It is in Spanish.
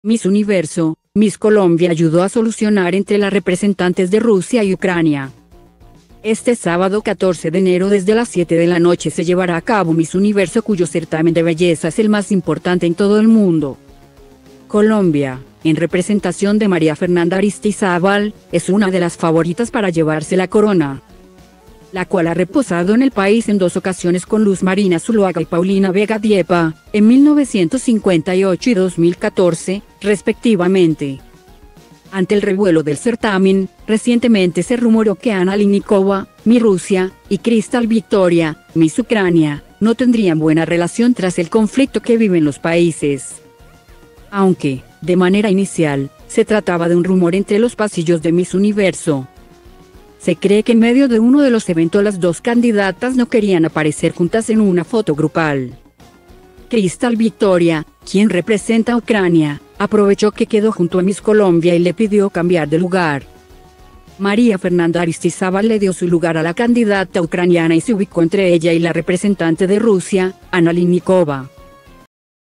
Miss Universo, Miss Colombia ayudó a solucionar entre las representantes de Rusia y Ucrania. Este sábado 14 de enero desde las 7 de la noche se llevará a cabo Miss Universo, cuyo certamen de belleza es el más importante en todo el mundo. Colombia, en representación de María Fernanda Aristizábal, es una de las favoritas para llevarse la corona, la cual ha reposado en el país en dos ocasiones con Luz Marina Zuluaga y Paulina Vega Diepa, en 1958 y 2014, respectivamente. Ante el revuelo del certamen, recientemente se rumoró que Anna Linikova, Miss Rusia, y Crystal Victoria, Miss Ucrania, no tendrían buena relación tras el conflicto que viven los países. Aunque, de manera inicial, se trataba de un rumor entre los pasillos de Miss Universo. Se cree que en medio de uno de los eventos las dos candidatas no querían aparecer juntas en una foto grupal. Crystal Victoria, quien representa a Ucrania, aprovechó que quedó junto a Miss Colombia y le pidió cambiar de lugar. María Fernanda Aristizábal le dio su lugar a la candidata ucraniana y se ubicó entre ella y la representante de Rusia, Anna Linikova.